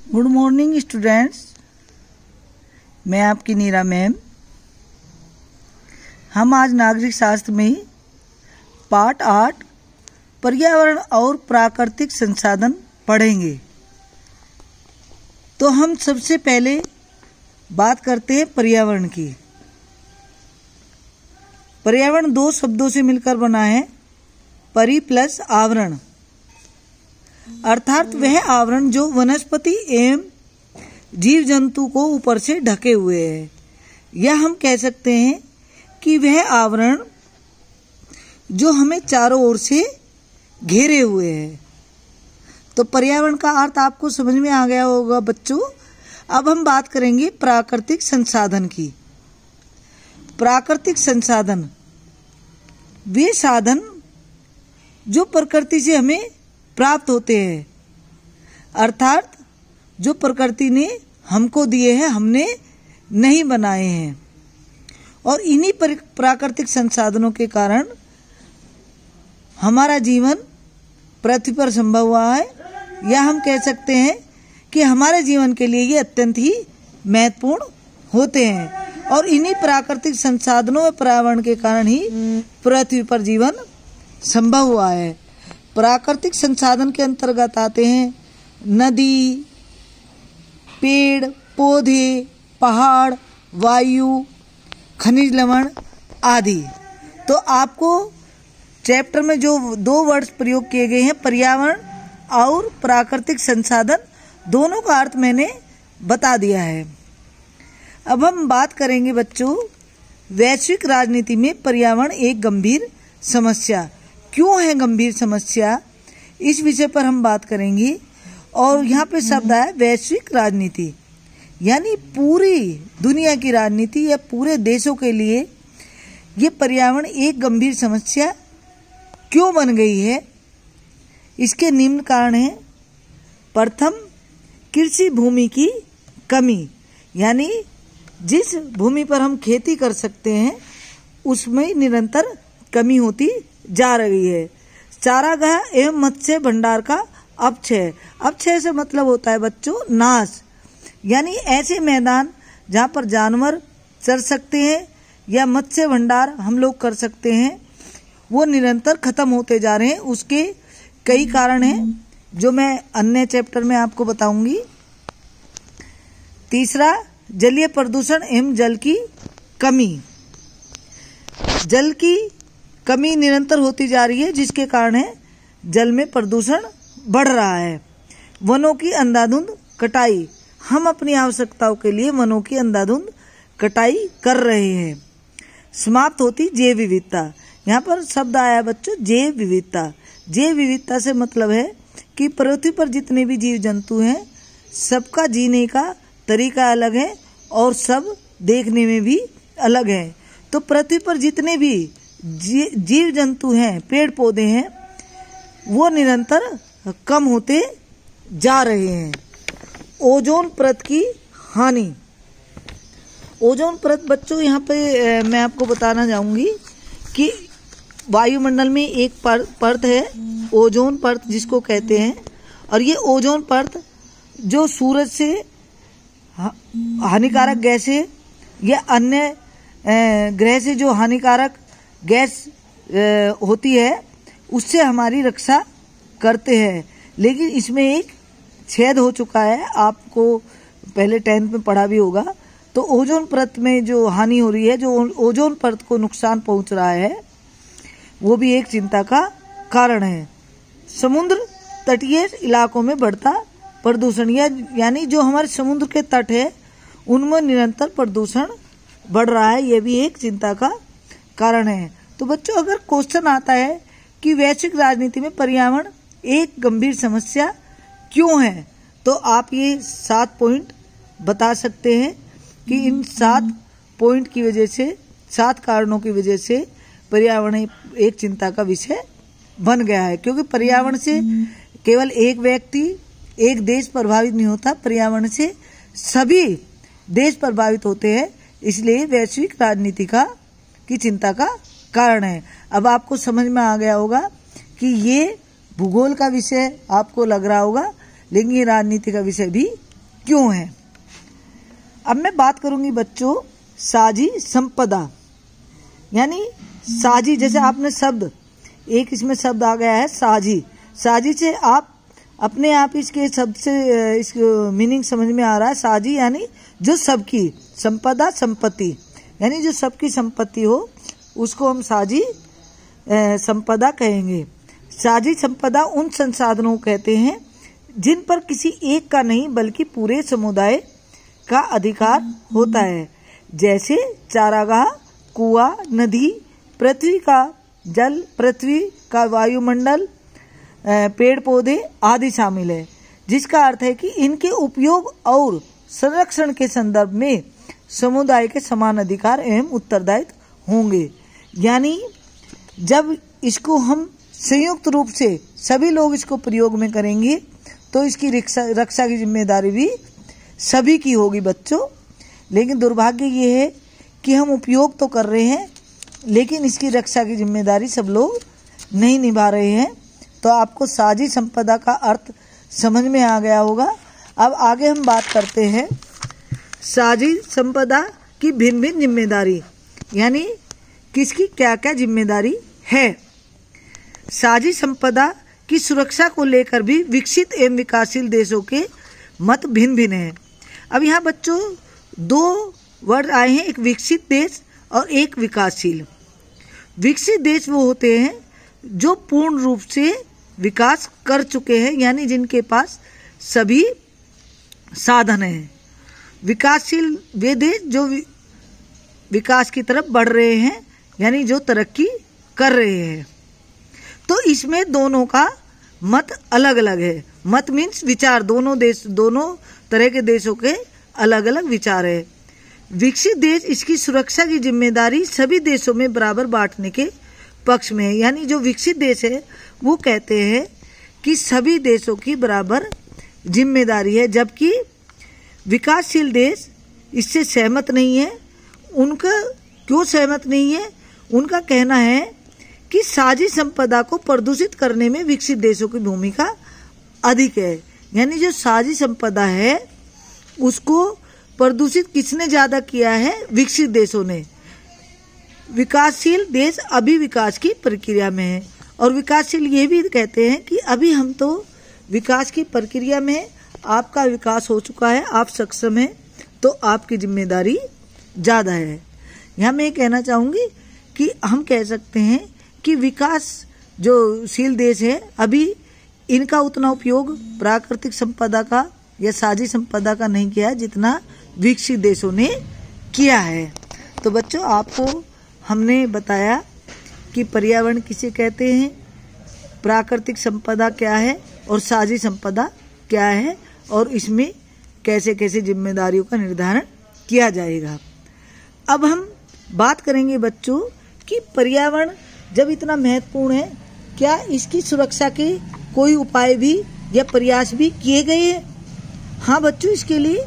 Good morning students, मैं आपकी नीरा ma'am. हम आज नागरिक शास्त्र में ही पार्ट 8 पर्यावरण और प्राकृतिक संसाधन पढ़ेंगे। तो हम सबसे पहले बात करते हैं पर्यावरण की। पर्यावरण दो शब्दों से मिलकर बना है, परि प्लस आवरण, अर्थात वह आवरण जो वनस्पति एवं जीव जंतु को ऊपर से ढके हुए है, या हम कह सकते हैं कि वह आवरण जो हमें चारों ओर से घेरे हुए है। तो पर्यावरण का अर्थ आपको समझ में आ गया होगा बच्चों। अब हम बात करेंगे प्राकृतिक संसाधन की। प्राकृतिक संसाधन वे साधन जो प्रकृति से हमें प्राप्त होते हैं, अर्थात जो प्रकृति ने हमको दिए हैं, हमने नहीं बनाए हैं। और इन्हीं प्राकृतिक संसाधनों के कारण हमारा जीवन पृथ्वी पर संभव हुआ है, या हम कह सकते हैं कि हमारे जीवन के लिए ये अत्यंत ही महत्वपूर्ण होते हैं। और इन्हीं प्राकृतिक संसाधनों और पर्यावरण के कारण ही पृथ्वी पर जीवन संभव हुआ है। प्राकृतिक संसाधन के अंतर्गत आते हैं नदी, पेड़ पौधे, पहाड़, वायु, खनिज लवण आदि। तो आपको चैप्टर में जो दो वर्ड्स प्रयोग किए गए हैं, पर्यावरण और प्राकृतिक संसाधन, दोनों का अर्थ मैंने बता दिया है। अब हम बात करेंगे बच्चों, वैश्विक राजनीति में पर्यावरण एक गंभीर समस्या क्यों है। गंभीर समस्या, इस विषय पर हम बात करेंगे। और यहाँ पे शब्द है वैश्विक राजनीति, यानी पूरी दुनिया की राजनीति या पूरे देशों के लिए ये पर्यावरण एक गंभीर समस्या क्यों बन गई है। इसके निम्न कारण हैं। प्रथम, कृषि भूमि की कमी, यानी जिस भूमि पर हम खेती कर सकते हैं उसमें निरंतर कमी होती जा रही है। चारागाह एवं मत्स्य भंडार का अपक्षय। अपक्षय से मतलब होता है बच्चों नाश, यानी ऐसे मैदान जहाँ पर जानवर चर सकते हैं या मत्स्य भंडार हम लोग कर सकते हैं, वो निरंतर खत्म होते जा रहे हैं। उसके कई कारण हैं जो मैं अन्य चैप्टर में आपको बताऊंगी। तीसरा, जलीय प्रदूषण एवं जल की कमी। जल की कमी निरंतर होती जा रही है, जिसके कारण है जल में प्रदूषण बढ़ रहा है। वनों की अंधाधुंध कटाई, हम अपनी आवश्यकताओं के लिए वनों की अंधाधुंध कटाई कर रहे हैं। समाप्त होती जैव विविधता, यहाँ पर शब्द आया बच्चों जैव विविधता। जैव विविधता से मतलब है कि पृथ्वी पर जितने भी जीव जंतु हैं, सबका जीने का तरीका अलग है और सब देखने में भी अलग है। तो पृथ्वी पर जितने भी जीव जंतु हैं, पेड़ पौधे हैं, वो निरंतर कम होते जा रहे हैं। ओजोन परत की हानि। ओजोन परत बच्चों यहाँ पे मैं आपको बताना चाहूँगी कि वायुमंडल में एक परत है, ओजोन परत जिसको कहते हैं। और ये ओजोन परत जो सूरज से हानिकारक गैसें या अन्य ग्रह से जो हानिकारक गैस होती है, उससे हमारी रक्षा करते हैं। लेकिन इसमें एक छेद हो चुका है, आपको पहले 10th में पढ़ा भी होगा। तो ओजोन परत में जो हानि हो रही है, जो ओजोन परत को नुकसान पहुंच रहा है, वो भी एक चिंता का कारण है। समुद्र तटीय इलाकों में बढ़ता प्रदूषण, यानी जो हमारे समुद्र के तट है उनमें निरंतर प्रदूषण बढ़ रहा है, ये भी एक चिंता का कारण है। तो बच्चों, अगर क्वेश्चन आता है कि वैश्विक राजनीति में पर्यावरण एक गंभीर समस्या क्यों है, तो आप ये 7 पॉइंट बता सकते हैं कि इन 7 पॉइंट की वजह से, 7 कारणों की वजह से पर्यावरण एक चिंता का विषय बन गया है। क्योंकि पर्यावरण से केवल एक व्यक्ति, एक देश प्रभावित नहीं होता, पर्यावरण से सभी देश प्रभावित होते हैं। इसलिए वैश्विक राजनीति की चिंता का कारण है। अब आपको समझ में आ गया होगा कि ये भूगोल का विषय आपको लग रहा होगा, लेकिन ये राजनीति का विषय भी क्यों है। अब मैं बात करूंगी बच्चों साझी संपदा, यानी साझी, जैसे आपने शब्द एक इसमें शब्द आ गया है साझी। साझी से आप अपने आप इसके शब्द से इसको मीनिंग समझ में आ रहा है। साझी यानी जो सबकी, संपदा संपत्ति, यानी जो सबकी संपत्ति हो उसको हम साझी संपदा कहेंगे। साझी संपदा उन संसाधनों को कहते हैं जिन पर किसी एक का नहीं बल्कि पूरे समुदाय का अधिकार होता है, जैसे चारागाह, कुआं, नदी, पृथ्वी का जल, पृथ्वी का वायुमंडल, पेड़ पौधे आदि शामिल है, जिसका अर्थ है कि इनके उपयोग और संरक्षण के संदर्भ में समुदाय के समान अधिकार एवं उत्तरदायित्व होंगे। यानी जब इसको हम संयुक्त रूप से सभी लोग इसको प्रयोग में करेंगे तो इसकी रक्षा की जिम्मेदारी भी सभी की होगी बच्चों। लेकिन दुर्भाग्य ये है कि हम उपयोग तो कर रहे हैं लेकिन इसकी रक्षा की जिम्मेदारी सब लोग नहीं निभा रहे हैं। तो आपको साझी संपदा का अर्थ समझ में आ गया होगा। अब आगे हम बात करते हैं साझी संपदा की भिन्न भिन्न जिम्मेदारी, यानी किसकी क्या क्या जिम्मेदारी है। साझी संपदा की सुरक्षा को लेकर भी विकसित एवं विकासशील देशों के मत भिन्न भिन्न हैं। अब यहाँ बच्चों दो वर्ड आए हैं, एक विकसित देश और एक विकासशील। विकसित देश वो होते हैं जो पूर्ण रूप से विकास कर चुके हैं, यानी जिनके पास सभी साधन हैं। विकासशील वे देश जो विकास की तरफ बढ़ रहे हैं, यानी जो तरक्की कर रहे हैं। तो इसमें दोनों का मत अलग अलग है। मत मीन्स विचार, दोनों तरह के देशों के अलग अलग विचार है। विकसित देश इसकी सुरक्षा की जिम्मेदारी सभी देशों में बराबर बांटने के पक्ष में है, यानी जो विकसित देश है वो कहते हैं कि सभी देशों की बराबर जिम्मेदारी है, जबकि विकासशील देश इससे सहमत नहीं है। उनका क्यों सहमत नहीं है? उनका कहना है कि साझी संपदा को प्रदूषित करने में विकसित देशों की भूमिका अधिक है, यानी जो साझी संपदा है उसको प्रदूषित किसने ज्यादा किया है? विकसित देशों ने। विकासशील देश अभी विकास की प्रक्रिया में है, और विकासशील ये भी कहते हैं कि अभी हम तो विकास की प्रक्रिया में है, आपका विकास हो चुका है, आप सक्षम हैं, तो आपकी जिम्मेदारी ज्यादा है। यहाँ मैं ये कहना चाहूंगी कि हम कह सकते हैं कि विकास जो शील देश है अभी इनका उतना उपयोग प्राकृतिक संपदा का या साझी संपदा का नहीं किया है जितना विकसित देशों ने किया है। तो बच्चों आपको हमने बताया कि पर्यावरण किसे कहते हैं, प्राकृतिक संपदा क्या है और साझी संपदा क्या है, और इसमें कैसे कैसे जिम्मेदारियों का निर्धारण किया जाएगा। अब हम बात करेंगे बच्चों कि पर्यावरण जब इतना महत्वपूर्ण है, क्या इसकी सुरक्षा के कोई उपाय भी या प्रयास भी किए गए हैं? हाँ बच्चों, इसके लिए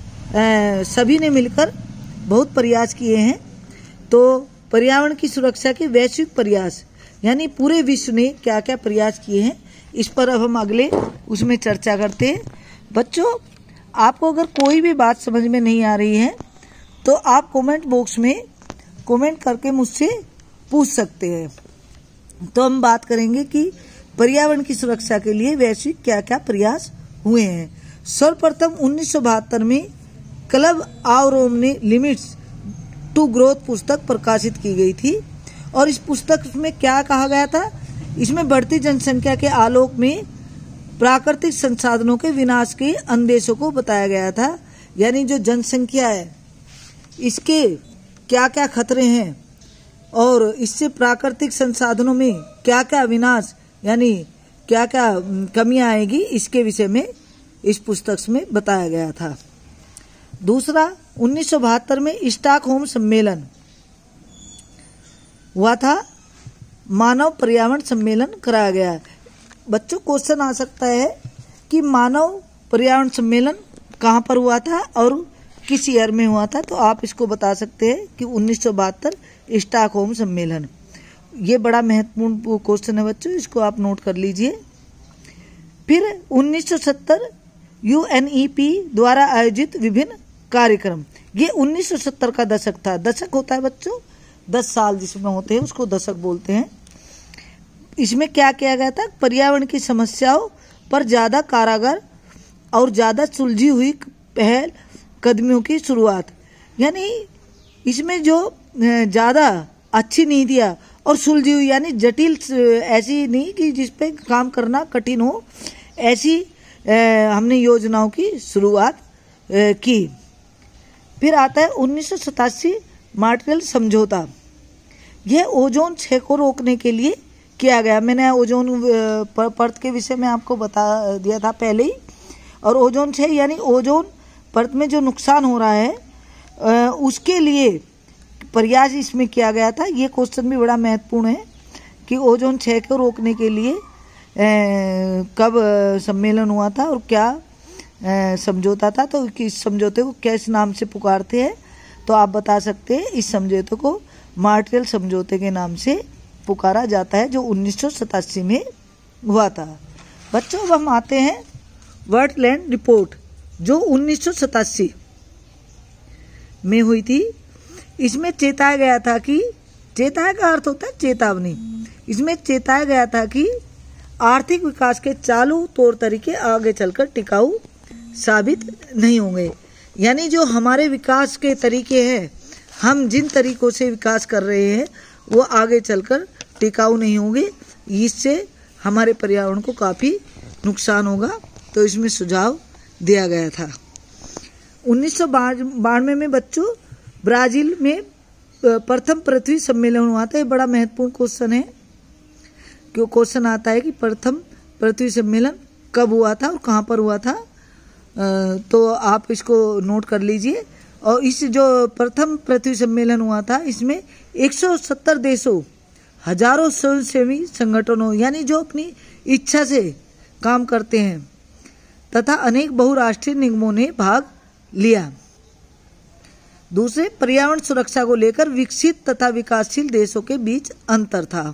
सभी ने मिलकर बहुत प्रयास किए हैं। तो पर्यावरण की सुरक्षा के वैश्विक प्रयास, यानी पूरे विश्व ने क्या क्या प्रयास किए हैं, इस पर अब हम अगले उसमें चर्चा करते हैं। बच्चों आपको अगर कोई भी बात समझ में नहीं आ रही है तो आप कमेंट बॉक्स में कमेंट करके मुझसे पूछ सकते हैं। तो हम बात करेंगे कि पर्यावरण की सुरक्षा के लिए वैश्विक क्या क्या प्रयास हुए हैं। सर्वप्रथम 1972 में क्लब ऑफ रोम ने लिमिट्स टू ग्रोथ पुस्तक प्रकाशित की गई थी, और इस पुस्तक में क्या कहा गया था? इसमें बढ़ती जनसंख्या के आलोक में प्राकृतिक संसाधनों के विनाश के अंदेशों को बताया गया था, यानी जो जनसंख्या है इसके क्या क्या खतरे हैं और इससे प्राकृतिक संसाधनों में क्या क्या विनाश यानी क्या क्या कमियां आएगी, इसके विषय में इस पुस्तक में बताया गया था। दूसरा 1972 में स्टॉकहोम सम्मेलन हुआ था, मानव पर्यावरण सम्मेलन कराया गया। बच्चों क्वेश्चन आ सकता है कि मानव पर्यावरण सम्मेलन कहाँ पर हुआ था और किस ईयर में हुआ था, तो आप इसको बता सकते हैं कि 1972 स्टॉकहोम सम्मेलन। ये बड़ा महत्वपूर्ण क्वेश्चन है बच्चों, इसको आप नोट कर लीजिए। फिर 1970 UNEP द्वारा आयोजित विभिन्न कार्यक्रम। ये 1970 का दशक था। दशक होता है बच्चों 10 साल जिसमें होते हैं उसको दशक बोलते हैं। इसमें क्या किया गया था, पर्यावरण की समस्याओं पर ज्यादा कारागार और ज्यादा सुलझी हुई पहल कदमियों की शुरुआत। यानी इसमें जो ज्यादा अच्छी नीतियाँ और सुलझी हुई यानी जटिल, ऐसी नहीं कि जिस पे काम करना कठिन हो, ऐसी हमने योजनाओं की शुरुआत की। फिर आता है 1987 मॉन्ट्रियल समझौता। यह ओजोन क्षय को रोकने के लिए किया गया। मैंने ओजोन परत के विषय में आपको बता दिया था पहले ही। और ओजोन क्षय यानी ओजोन परत में जो नुकसान हो रहा है उसके लिए प्रयास इसमें किया गया था। ये क्वेश्चन भी बड़ा महत्वपूर्ण है कि ओजोन क्षय को रोकने के लिए कब सम्मेलन हुआ था और क्या समझौता था। तो इस समझौते को किस नाम से पुकारते हैं, तो आप बता सकते हैं इस समझौते को मॉन्ट्रियल समझौते के नाम से पुकारा जाता है, जो 1987 में हुआ था। बच्चों अब हम आते हैं वर्टलैंड रिपोर्ट जो 1987 में हुई थी। इसमें चेताया गया था कि, चेताया का अर्थ होता है चेतावनी, इसमें चेताया गया था कि आर्थिक विकास के चालू तौर तरीके आगे चलकर टिकाऊ साबित नहीं होंगे। यानी जो हमारे विकास के तरीके हैं, हम जिन तरीकों से विकास कर रहे हैं वो आगे चलकर टिकाऊ नहीं होंगे, इससे हमारे पर्यावरण को काफ़ी नुकसान होगा। तो इसमें सुझाव दिया गया था। 1992 में बच्चों ब्राजील में प्रथम पृथ्वी सम्मेलन हुआ था। ये बड़ा महत्वपूर्ण क्वेश्चन है। क्यों क्वेश्चन आता है कि प्रथम पृथ्वी सम्मेलन कब हुआ था और कहाँ पर हुआ था, तो आप इसको नोट कर लीजिए। और इस जो प्रथम पृथ्वी सम्मेलन हुआ था इसमें 170 देशों, हजारों स्वयंसेवी संगठनों यानी जो अपनी इच्छा से काम करते हैं तथा अनेक बहुराष्ट्रीय निगमों ने भाग लिया। दूसरे, पर्यावरण सुरक्षा को लेकर विकसित तथा विकासशील देशों के बीच अंतर था।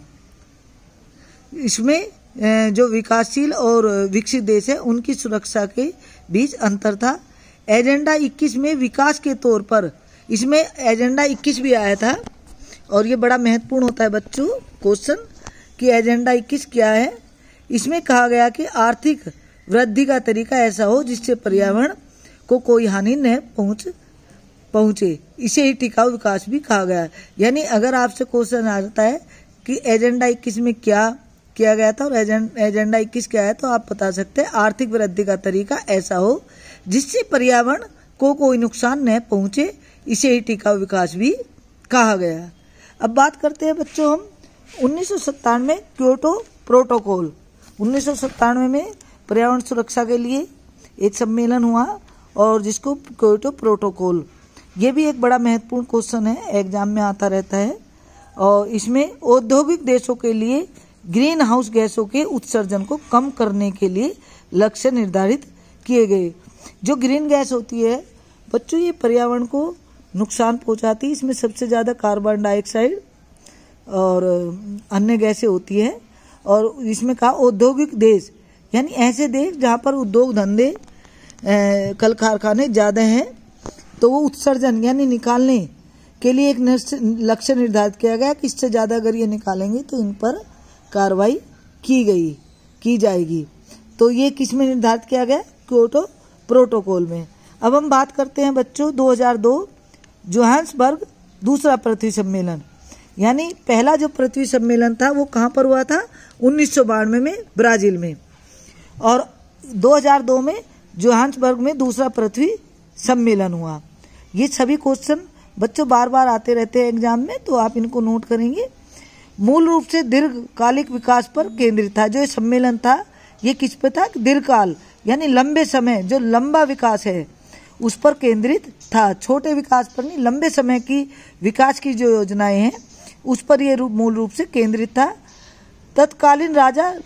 इसमें जो विकासशील और विकसित देश है उनकी सुरक्षा के बीच अंतर था। एजेंडा 21 में विकास के तौर पर, इसमें एजेंडा 21 भी आया था और ये बड़ा महत्वपूर्ण होता है बच्चों क्वेश्चन कि एजेंडा 21 क्या है। इसमें कहा गया कि आर्थिक वृद्धि का तरीका ऐसा हो जिससे पर्यावरण को कोई हानि न पहुंचे, इसे ही टिकाऊ विकास भी कहा गया। यानी अगर आपसे क्वेश्चन आ जाता है कि एजेंडा 21 में क्या किया गया था और एजेंडा 21 क्या है, तो आप बता सकते हैं आर्थिक वृद्धि का तरीका ऐसा हो जिससे पर्यावरण को कोई नुकसान न पहुंचे, इसे ही टिकाऊ विकास भी कहा गया। अब बात करते हैं बच्चों हम 1997 क्योटो प्रोटोकॉल। 1997 में पर्यावरण सुरक्षा के लिए एक सम्मेलन हुआ और जिसको क्योटो प्रोटोकॉल, ये भी एक बड़ा महत्वपूर्ण क्वेश्चन है, एग्जाम में आता रहता है। और इसमें औद्योगिक देशों के लिए ग्रीन हाउस गैसों के उत्सर्जन को कम करने के लिए लक्ष्य निर्धारित किए गए। जो ग्रीन गैस होती है बच्चों ये पर्यावरण को नुकसान पहुंचाती है। इसमें सबसे ज़्यादा कार्बन डाइऑक्साइड और अन्य गैसें होती है। और इसमें कहा औद्योगिक देश यानी ऐसे देश जहाँ पर उद्योग धंधे कल कारखाने ज़्यादा हैं, तो वो उत्सर्जन यानी निकालने के लिए एक लक्ष्य निर्धारित किया गया कि इससे ज़्यादा अगर ये निकालेंगे तो इन पर कार्रवाई की जाएगी। तो ये किस में निर्धारित किया गया? क्योटो प्रोटोकॉल में। अब हम बात करते हैं बच्चों 2002 जोहान्सबर्ग दूसरा पृथ्वी सम्मेलन। यानी पहला जो पृथ्वी सम्मेलन था वो कहाँ पर हुआ था? 1992 में ब्राजील में। और 2002 में जोहान्सबर्ग में दूसरा पृथ्वी सम्मेलन हुआ। ये सभी क्वेश्चन बच्चों बार बार आते रहते हैं एग्जाम में, तो आप इनको नोट करेंगे। मूल रूप से दीर्घकालिक विकास पर केंद्रित था। जो ये सम्मेलन था ये किस पे था? दीर्घकाल यानी लंबे समय, जो लंबा विकास है उस पर केंद्रित था, छोटे विकास पर नहीं। लंबे समय की विकास की जो योजनाएं हैं उस पर ये मूल रूप से केंद्रित था। तत्कालीन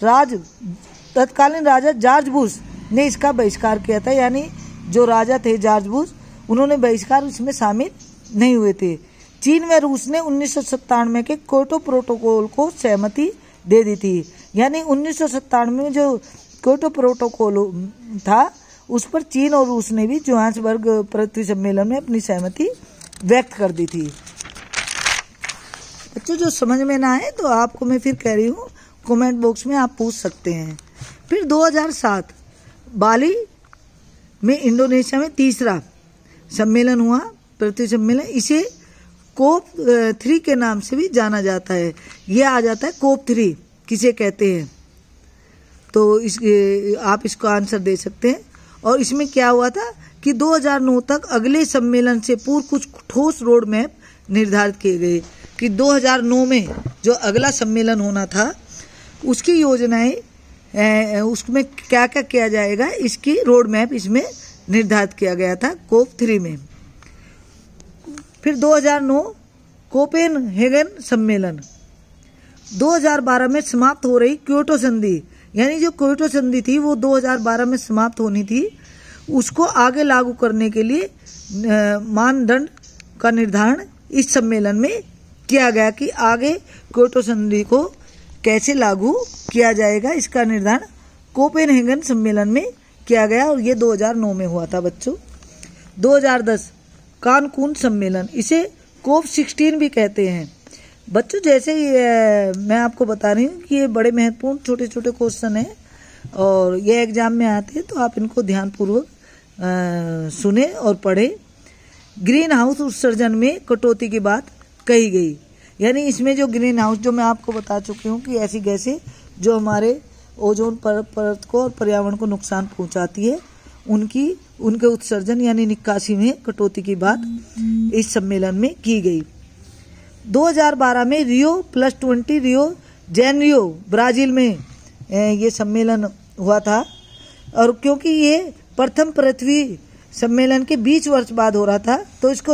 राजा जॉर्ज बुश ने इसका बहिष्कार किया था। यानी जो राजा थे जॉर्ज बुश, उन्होंने बहिष्कार इसमें शामिल नहीं हुए थे। चीन व रूस ने 1997 के क्योटो प्रोटोकॉल को सहमति दे दी थी। यानी 1997 में जो क्योटो प्रोटोकॉल था उस पर चीन और रूस ने भी जोहान्सबर्ग पृथ्वी सम्मेलन में अपनी सहमति व्यक्त कर दी थी। बच्चों जो समझ में ना आए तो आपको मैं फिर कह रही हूँ, कमेंट बॉक्स में आप पूछ सकते हैं। फिर 2007 बाली में इंडोनेशिया में तीसरा सम्मेलन हुआ, पृथ्वी सम्मेलन। इसे कोप 3 के नाम से भी जाना जाता है। यह आ जाता है कोप 3 किसे कहते हैं, तो आप इसको आंसर दे सकते हैं। और इसमें क्या हुआ था कि 2009 तक अगले सम्मेलन से पूर्व कुछ ठोस रोड मैप निर्धारित किए गए कि 2009 में जो अगला सम्मेलन होना था उसकी योजनाएं, उसमें क्या क्या किया जाएगा, इसकी रोड मैप इसमें निर्धारित किया गया था कोप 3 में। फिर 2009 कोपेनहेगन सम्मेलन। 2012 में समाप्त हो रही क्योटो संधि, यानी जो क्योटो संधि थी वो 2012 में समाप्त होनी थी, उसको आगे लागू करने के लिए मानदंड का निर्धारण इस सम्मेलन में किया गया कि आगे क्योटो संधि को कैसे लागू किया जाएगा। इसका निर्धारण कोपेनहेगन सम्मेलन में किया गया और ये 2009 में हुआ था बच्चों। 2010 कानकून सम्मेलन, इसे कोप 16 भी कहते हैं। बच्चों जैसे मैं आपको बता रही हूँ कि ये बड़े महत्वपूर्ण छोटे छोटे क्वेश्चन हैं और ये एग्जाम में आते हैं, तो आप इनको ध्यानपूर्वक सुने और पढ़े। ग्रीन हाउस उत्सर्जन में कटौती की बात कही गई, यानी इसमें जो ग्रीन हाउस, जो मैं आपको बता चुकी हूँ कि ऐसी गैसें जो हमारे ओजोन परत को और पर्यावरण को नुकसान पहुंचाती है, उनके उत्सर्जन यानी निकासी में कटौती की बात इस सम्मेलन में की गई। 2012 में Rio+20 रियो जेनेरियो ब्राजील में ये सम्मेलन हुआ था और क्योंकि ये प्रथम पृथ्वी सम्मेलन के 20 वर्ष बाद हो रहा था तो इसको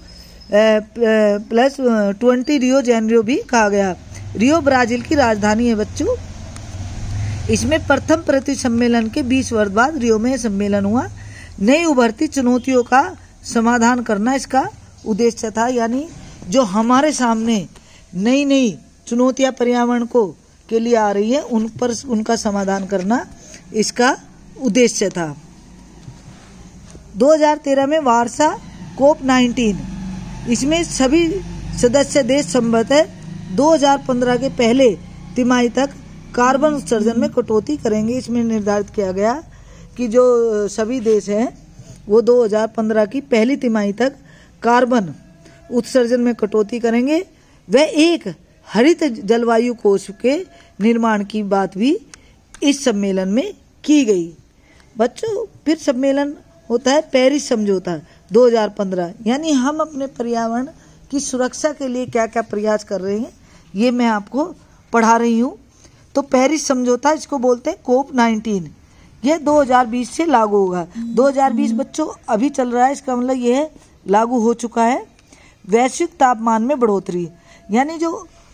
Rio+20 रियो जेनेरियो भी कहा गया। रियो ब्राजील की राजधानी है बच्चों। इसमें प्रथम पृथ्वी सम्मेलन के 20 वर्ष बाद रियो में सम्मेलन हुआ। नई उभरती चुनौतियों का समाधान करना इसका उद्देश्य था, यानी जो हमारे सामने नई नई चुनौतियां पर्यावरण को के लिए आ रही है उन पर उनका समाधान करना इसका उद्देश्य था। 2013 में वार्सा कोप 19, इसमें सभी सदस्य देश संभवतः 2015 के पहले तिमाही तक कार्बन उत्सर्जन में कटौती करेंगे। इसमें निर्धारित किया गया कि जो सभी देश हैं वो 2015 की पहली तिमाही तक कार्बन उत्सर्जन में कटौती करेंगे। वह एक हरित जलवायु कोष के निर्माण की बात भी इस सम्मेलन में की गई। बच्चों फिर सम्मेलन होता है पेरिस समझौता 2015, यानी हम अपने पर्यावरण की सुरक्षा के लिए क्या क्या प्रयास कर रहे हैं ये मैं आपको पढ़ा रही हूँ। तो पेरिस समझौता इसको बोलते हैं कोप 19, यह 2020 से लागू होगा। 2020 बच्चों अभी चल रहा है, इसका मतलब यह लागू हो चुका है। वैश्विक तापमान में बढ़ोतरी, यानी जो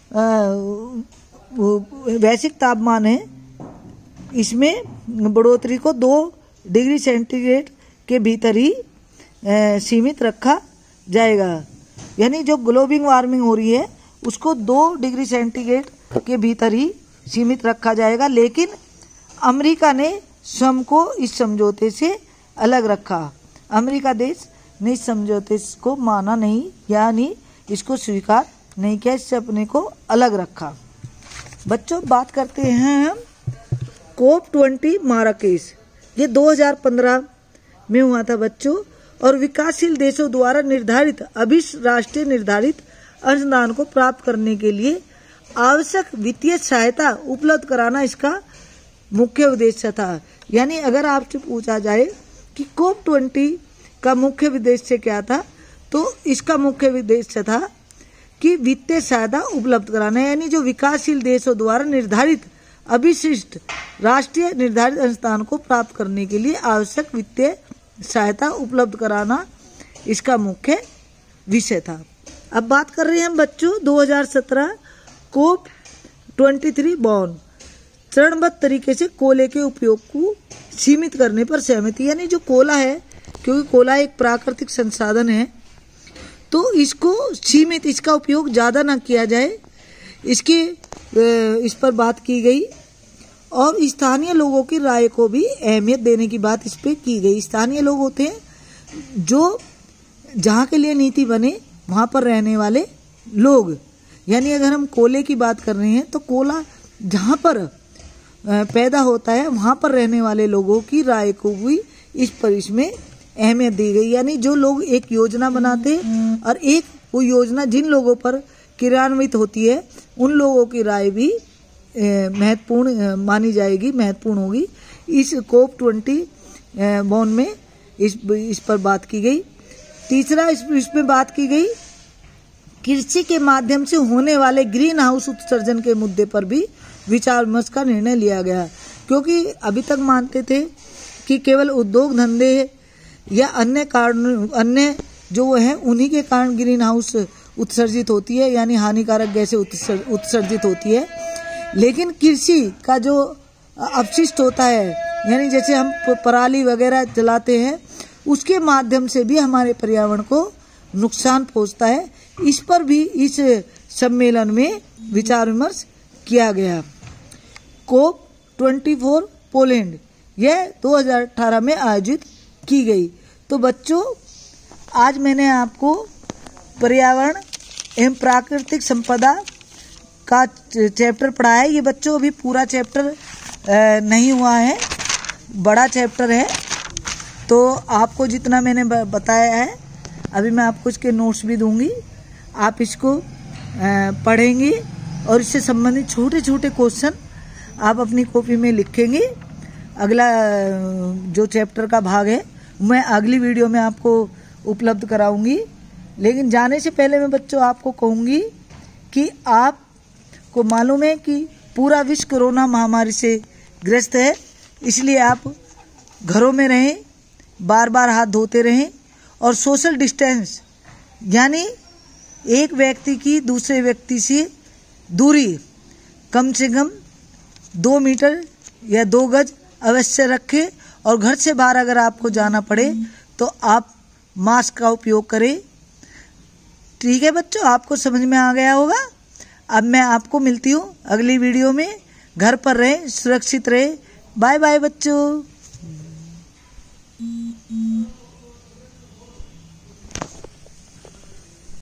वैश्विक तापमान है इसमें बढ़ोतरी को 2 डिग्री सेंटीग्रेड के भीतर ही सीमित रखा जाएगा। यानी जो ग्लोबल वार्मिंग हो रही है उसको 2 डिग्री सेंटीग्रेड के भीतर ही सीमित रखा जाएगा, लेकिन अमेरिका ने स्वयं को इस समझौते से अलग रखा। अमेरिका देश ने इस समझौते को माना नहीं, यानी इसको स्वीकार नहीं किया, इससे अपने को अलग रखा। बच्चों बात करते हैं हम कोप 20 माराकेश, ये 2015 में हुआ था बच्चों और विकासशील देशों द्वारा निर्धारित अभिराष्ट्रीय निर्धारित अनुदान को प्राप्त करने के लिए आवश्यक वित्तीय सहायता उपलब्ध कराना इसका मुख्य उद्देश्य था। यानी अगर आपसे पूछा जाए कि कोप 20 का मुख्य उद्देश्य क्या था, तो इसका मुख्य उद्देश्य था कि वित्तीय सहायता उपलब्ध कराना, यानी जो विकासशील देशों द्वारा निर्धारित अभिशिष्ट राष्ट्रीय निर्धारित अनुदान को प्राप्त करने के लिए आवश्यक वित्तीय सहायता उपलब्ध कराना इसका मुख्य विषय था। अब बात कर रहे हैं हम बच्चों 2017 कोप 23 बॉन, चरणबद्ध तरीके से कोयले के उपयोग को सीमित करने पर सहमति, यानी जो कोयला है, क्योंकि कोयला एक प्राकृतिक संसाधन है तो इसको सीमित, इसका उपयोग ज़्यादा ना किया जाए, इस पर बात की गई। और स्थानीय लोगों की राय को भी अहमियत देने की बात इस पे की गई। स्थानीय लोग होते हैं जो जहाँ के लिए नीति बने वहाँ पर रहने वाले लोग, यानी अगर हम कोयले की बात कर रहे हैं तो कोयला जहाँ पर पैदा होता है वहाँ पर रहने वाले लोगों की राय को भी इसमें अहमियत दी गई। यानी जो लोग एक योजना बनाते हैं और एक वो योजना जिन लोगों पर क्रियान्वित होती है उन लोगों की राय भी महत्वपूर्ण मानी जाएगी, महत्वपूर्ण होगी। इस COP21 बॉन में इस पर बात की गई। तीसरा इसमें बात की गई कृषि के माध्यम से होने वाले ग्रीन हाउस उत्सर्जन के मुद्दे पर भी विचार विमर्श का निर्णय लिया गया, क्योंकि अभी तक मानते थे कि केवल उद्योग धंधे या अन्य कारण, अन्य जो है उन्हीं के कारण ग्रीन हाउस उत्सर्जित होती है, यानी हानिकारक गैसें उत्सर्जित होती है। लेकिन कृषि का जो अपशिष्ट होता है, यानी जैसे हम पराली वगैरह जलाते हैं, उसके माध्यम से भी हमारे पर्यावरण को नुकसान पहुंचता है। इस पर भी इस सम्मेलन में विचार विमर्श किया गया। COP24 पोलैंड यह 2018 में आयोजित की गई। तो बच्चों, आज मैंने आपको पर्यावरण एवं प्राकृतिक संपदा का चैप्टर पढ़ाया है। ये बच्चों अभी पूरा चैप्टर नहीं हुआ है, बड़ा चैप्टर है, तो आपको जितना मैंने बताया है अभी मैं आपको इसके नोट्स भी दूंगी, आप इसको पढ़ेंगे और इससे संबंधित छोटे छोटे क्वेश्चन आप अपनी कॉपी में लिखेंगे। अगला जो चैप्टर का भाग है मैं अगली वीडियो में आपको उपलब्ध कराऊंगी। लेकिन जाने से पहले मैं बच्चों आपको कहूँगी कि आपको मालूम है कि पूरा विश्व कोरोना महामारी से ग्रस्त है, इसलिए आप घरों में रहें, बार बार हाथ धोते रहें और सोशल डिस्टेंस यानी एक व्यक्ति की दूसरे व्यक्ति से दूरी कम से कम 2 मीटर या 2 गज अवश्य रखें। और घर से बाहर अगर आपको जाना पड़े तो आप मास्क का उपयोग करें। ठीक है बच्चों, आपको समझ में आ गया होगा। अब मैं आपको मिलती हूँ अगली वीडियो में। घर पर रहें, सुरक्षित रहें। बाय बाय बच्चों।